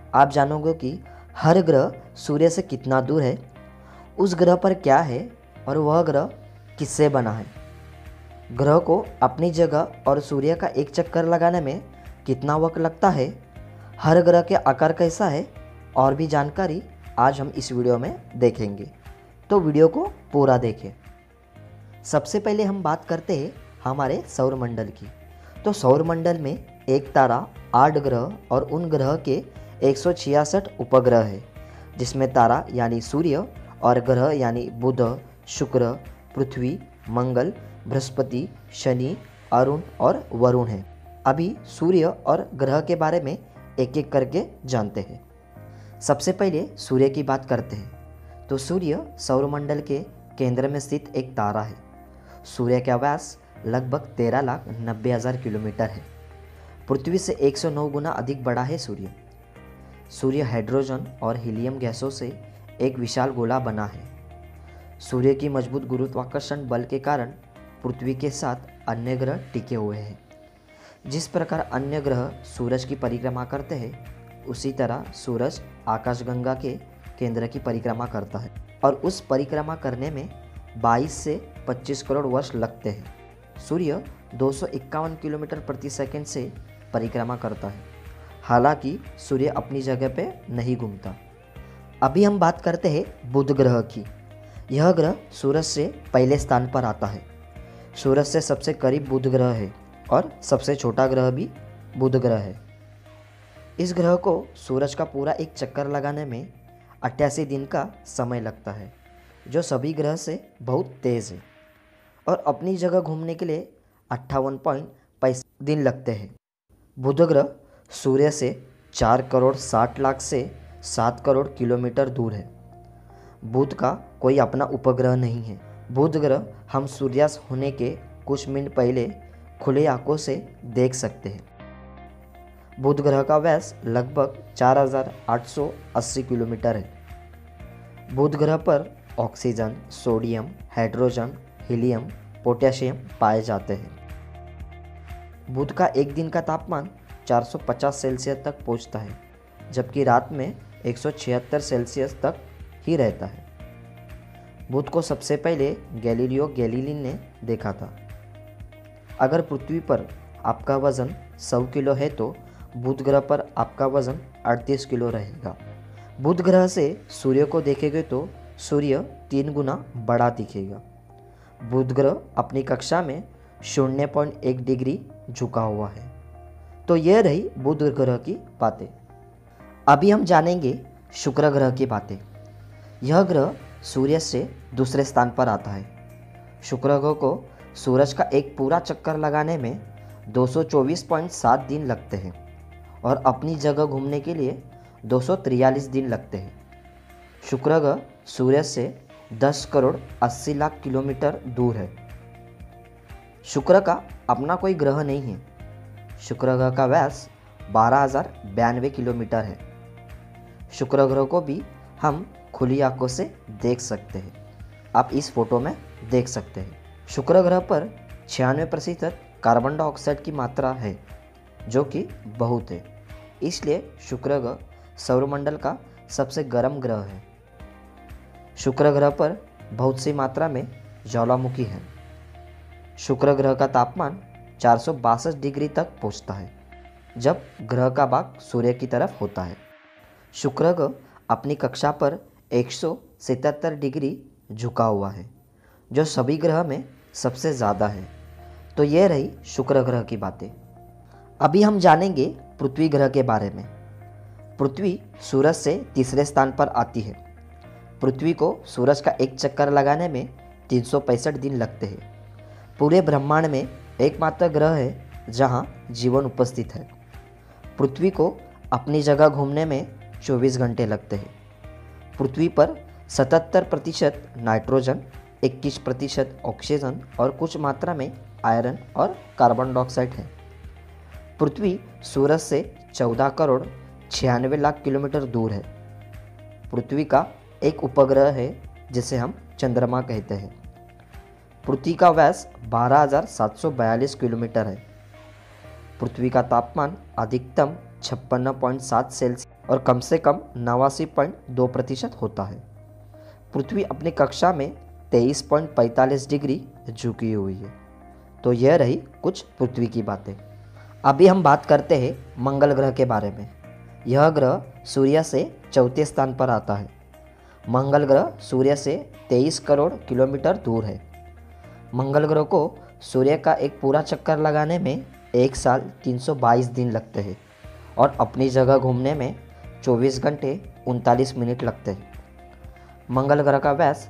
आप जानोगे कि हर ग्रह सूर्य से कितना दूर है, उस ग्रह पर क्या है और वह ग्रह किससे बना है। ग्रह को अपनी जगह और सूर्य का एक चक्कर लगाने में कितना वक्त लगता है, हर ग्रह के आकार कैसा है, और भी जानकारी आज हम इस वीडियो में देखेंगे। तो वीडियो को पूरा देखें। सबसे पहले हम बात करते हैं हमारे सौरमंडल की। तो सौरमंडल में एक तारा, 8 ग्रह और उन ग्रह के 166 उपग्रह है, जिसमें तारा यानी सूर्य और ग्रह यानी बुध, शुक्र, पृथ्वी, मंगल, बृहस्पति, शनि, अरुण और वरुण है। अभी सूर्य और ग्रह के बारे में एक एक करके जानते हैं। सबसे पहले सूर्य की बात करते हैं। तो सूर्य सौरमंडल के केंद्र में स्थित एक तारा है। सूर्य का व्यास लगभग 13,90,000 किलोमीटर है। पृथ्वी से 109 गुना अधिक बड़ा है सूर्य। सूर्य हाइड्रोजन और हीलियम गैसों से एक विशाल गोला बना है। सूर्य की मजबूत गुरुत्वाकर्षण बल के कारण पृथ्वी के साथ अन्य ग्रह टिके हुए हैं। जिस प्रकार अन्य ग्रह सूरज की परिक्रमा करते हैं, उसी तरह सूरज आकाशगंगा के केंद्र की परिक्रमा करता है और उस परिक्रमा करने में 22 से 25 करोड़ वर्ष लगते हैं। सूर्य 251 किलोमीटर प्रति सेकंड से परिक्रमा करता है। हालांकि सूर्य अपनी जगह पे नहीं घूमता। अभी हम बात करते हैं बुध ग्रह की। यह ग्रह सूरज से पहले स्थान पर आता है। सूरज से सबसे करीब बुध ग्रह है और सबसे छोटा ग्रह भी बुध ग्रह है। इस ग्रह को सूरज का पूरा एक चक्कर लगाने में 88 दिन का समय लगता है, जो सभी ग्रह से बहुत तेज़ है, और अपनी जगह घूमने के लिए 58.65 दिन लगते हैं। बुध ग्रह सूर्य से 4 करोड़ 60 लाख से 7 करोड़ किलोमीटर दूर है। बुध का कोई अपना उपग्रह नहीं है। बुध ग्रह हम सूर्यास्त होने के कुछ मिनट पहले खुले आंखों से देख सकते हैं। बुध ग्रह का व्यास लगभग 4,880 किलोमीटर है। बुध ग्रह पर oxygen, sodium, hydrogen, helium, potassium पाए जाते हैं। बुध का एक दिन का तापमान 450 सेल्सियस तक पहुंचता है, जबकि रात में 176 सेल्सियस तक ही रहता है। बुध को सबसे पहले गैलीलियो गैलीली ने देखा था। अगर पृथ्वी पर आपका वजन 100 किलो है तो बुध ग्रह पर आपका वजन 38 किलो रहेगा। बुध ग्रह से सूर्य को देखेंगे तो सूर्य 3 गुना बड़ा दिखेगा। बुध ग्रह अपनी कक्षा में 0.1 डिग्री झुका हुआ है। तो यह रही बुध ग्रह की बातें। अभी हम जानेंगे शुक्र ग्रह की बातें। यह ग्रह सूर्य से दूसरे स्थान पर आता है। शुक्र ग्रह को सूरज का एक पूरा चक्कर लगाने में 224.7 दिन लगते हैं और अपनी जगह घूमने के लिए 243 दिन लगते हैं। शुक्र ग्रह सूर्य से 10 करोड़ 80 लाख किलोमीटर दूर है। शुक्र का अपना कोई ग्रह नहीं है। शुक्र ग्रह का व्यास 12,092 किलोमीटर है। शुक्र ग्रह को भी हम खुली आंखों से देख सकते हैं। आप इस फोटो में देख सकते हैं। शुक्र ग्रह पर 96% कार्बन डाइऑक्साइड की मात्रा है, जो कि बहुत है। इसलिए शुक्र ग्रह सौरमंडल का सबसे गर्म ग्रह है। शुक्र ग्रह पर बहुत सी मात्रा में ज्वालामुखी है। शुक्र ग्रह का तापमान 462 डिग्री तक पहुंचता है, जब ग्रह का भाग सूर्य की तरफ होता है। शुक्र ग्रह अपनी कक्षा पर 177 डिग्री झुका हुआ है, जो सभी ग्रह में सबसे ज़्यादा है। तो यह रही शुक्र ग्रह की बातें। अभी हम जानेंगे पृथ्वी ग्रह के बारे में। पृथ्वी सूरज से तीसरे स्थान पर आती है। पृथ्वी को सूरज का एक चक्कर लगाने में 365 दिन लगते हैं। पूरे ब्रह्मांड में एकमात्र ग्रह है जहां जीवन उपस्थित है। पृथ्वी को अपनी जगह घूमने में 24 घंटे लगते हैं। पृथ्वी पर 77% नाइट्रोजन, 21% ऑक्सीजन और कुछ मात्रा में आयरन और कार्बन डाइऑक्साइड है। पृथ्वी सूरज से 14 करोड़ 96 लाख किलोमीटर दूर है। पृथ्वी का एक उपग्रह है जिसे हम चंद्रमा कहते हैं। पृथ्वी का व्यास 12,742 किलोमीटर है। पृथ्वी का तापमान अधिकतम 56.7 सेल्सियस और कम से कम 89.2% होता है। पृथ्वी अपनी कक्षा में 23.45 डिग्री झुकी हुई है। तो यह रही कुछ पृथ्वी की बातें। अभी हम बात करते हैं मंगल ग्रह के बारे में। यह ग्रह सूर्य से चौथे स्थान पर आता है। मंगल ग्रह सूर्य से 23 करोड़ किलोमीटर दूर है। मंगल ग्रह को सूर्य का एक पूरा चक्कर लगाने में 1 साल 322 दिन लगते हैं और अपनी जगह घूमने में 24 घंटे 39 मिनट लगते हैं। मंगल ग्रह का व्यास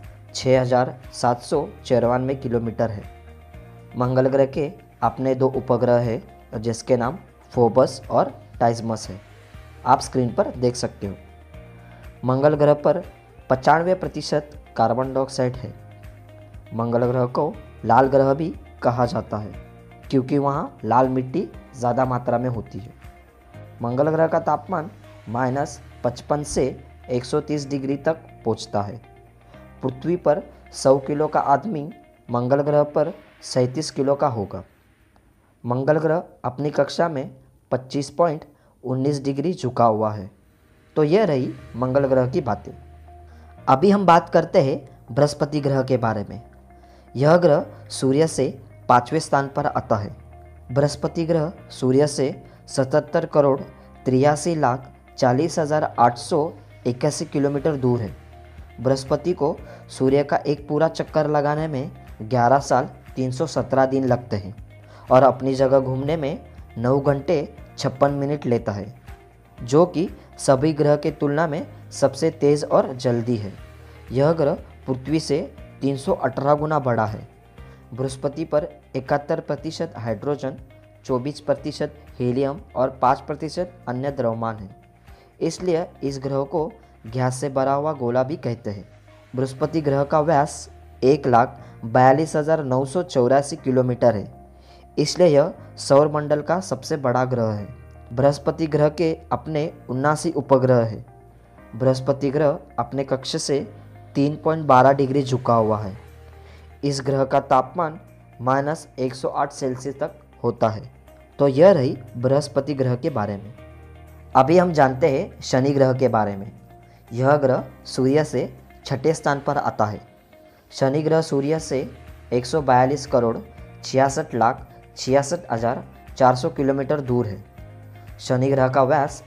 6794 किलोमीटर है। मंगल ग्रह के अपने 2 उपग्रह हैं जिसके नाम फोबस और टाइजमस है। आप स्क्रीन पर देख सकते हो। मंगल ग्रह पर 95% कार्बन डाइऑक्साइड है। मंगल ग्रह को लाल ग्रह भी कहा जाता है क्योंकि वहाँ लाल मिट्टी ज़्यादा मात्रा में होती है। मंगल ग्रह का तापमान -55 से 130 डिग्री तक पहुँचता है। पृथ्वी पर 100 किलो का आदमी मंगल ग्रह पर 37 किलो का होगा। मंगल ग्रह अपनी कक्षा में 25.19 डिग्री झुका हुआ है। तो यह रही मंगल ग्रह की बातें। अभी हम बात करते हैं बृहस्पति ग्रह के बारे में। यह ग्रह सूर्य से 5वें स्थान पर आता है। बृहस्पति ग्रह सूर्य से 77 करोड़ 83 लाख 40,881 किलोमीटर दूर है। बृहस्पति को सूर्य का एक पूरा चक्कर लगाने में 11 साल 317 दिन लगते हैं और अपनी जगह घूमने में 9 घंटे 56 मिनट लेता है, जो कि सभी ग्रह के तुलना में सबसे तेज़ और जल्दी है। यह ग्रह पृथ्वी से 318 गुना बड़ा है। बृहस्पति पर 71% हाइड्रोजन, 24% हीलियम और 5% अन्य द्रव्यमान है। इसलिए इस ग्रह को गैस से भरा हुआ गोला भी कहते हैं। बृहस्पति ग्रह का व्यास 1,42,984 किलोमीटर है। इसलिए यह सौरमंडल का सबसे बड़ा ग्रह है। बृहस्पति ग्रह के अपने 79 उपग्रह हैं। बृहस्पति ग्रह अपने कक्ष से 3.12 डिग्री झुका हुआ है। इस ग्रह का तापमान -108 सेल्सियस तक होता है। तो यह रही बृहस्पति ग्रह के बारे में। अभी हम जानते हैं शनि ग्रह के बारे में। यह ग्रह सूर्य से 6ठे स्थान पर आता है। शनि ग्रह सूर्य से 142 करोड़ 66 लाख 66,400 किलोमीटर दूर है। शनि ग्रह का व्यास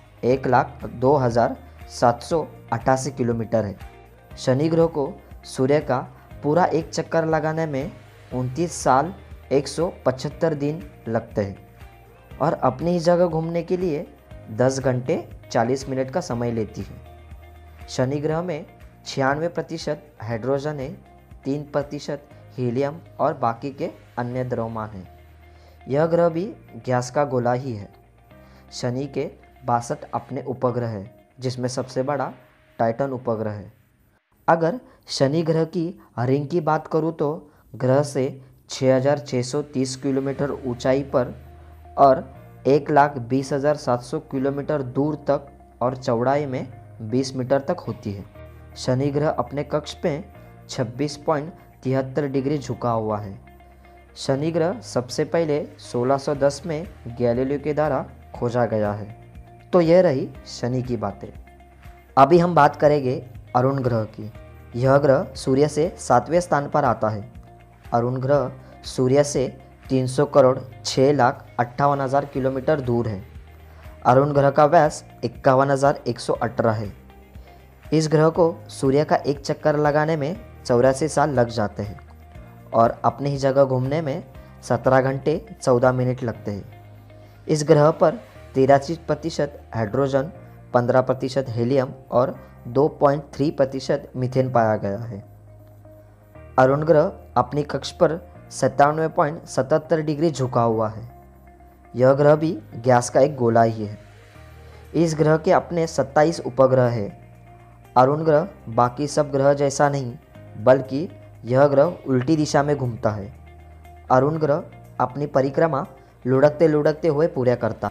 1,02,788 किलोमीटर है। शनि ग्रह को सूर्य का पूरा एक चक्कर लगाने में 29 साल 175 दिन लगते हैं और अपनी ही जगह घूमने के लिए 10 घंटे 40 मिनट का समय लेती है। शनि ग्रह में 96% हाइड्रोजन है, 3% हीलियम और बाकी के अन्य द्रव्यमान हैं। यह ग्रह भी गैस का गोला ही है। शनि के 62 अपने उपग्रह हैं, जिसमें सबसे बड़ा टाइटन उपग्रह है। अगर शनि ग्रह की रिंग की बात करूँ तो ग्रह से 6,630 किलोमीटर ऊंचाई पर और 1,20,700 किलोमीटर दूर तक और चौड़ाई में 20 मीटर तक होती है। शनि ग्रह अपने कक्ष पे 26.73 डिग्री झुका हुआ है। शनि ग्रह सबसे पहले 1610 में गैलीलियो के द्वारा खोजा गया है। तो यह रही शनि की बातें। अभी हम बात करेंगे अरुण ग्रह की। यह ग्रह सूर्य से 7वें स्थान पर आता है। अरुण ग्रह सूर्य से 300 करोड़ 6,58,000 किलोमीटर दूर है। अरुण ग्रह का व्यास 51,118 है। इस ग्रह को सूर्य का एक चक्कर लगाने में 84 साल लग जाते हैं और अपनी ही जगह घूमने में 17 घंटे 14 मिनट लगते हैं। इस ग्रह पर 83% हाइड्रोजन, 15% हीलियम और 2.3% मीथेन पाया गया है। अरुण ग्रह अपनी कक्ष पर 97.77 डिग्री झुका हुआ है। यह ग्रह भी गैस का एक गोला ही है। इस ग्रह के अपने 27 उपग्रह हैं। अरुण ग्रह बाकी सब ग्रह जैसा नहीं, बल्कि यह ग्रह उल्टी दिशा में घूमता है। अरुण ग्रह अपनी परिक्रमा लुढ़कते लुढ़कते हुए पूरा करता।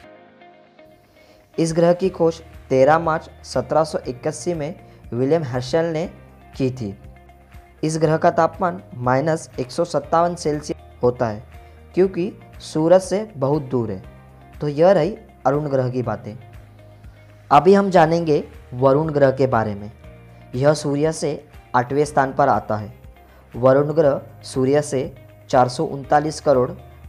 इस ग्रह की खोज 13 मार्च 1781 में विलियम हर्शल ने की थी। इस ग्रह का तापमान -157 सेल्सियस होता है क्योंकि सूरज से बहुत दूर है। तो यह रही अरुण ग्रह की बातें। अभी हम जानेंगे वरुण ग्रह के बारे में। यह सूर्य से 8वें स्थान पर आता है। वरुण ग्रह सूर्य से 439 करोड़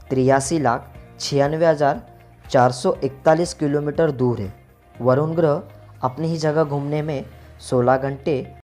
83,96,441 किलोमीटर दूर है। वरुण ग्रह अपनी ही जगह घूमने में 16 घंटे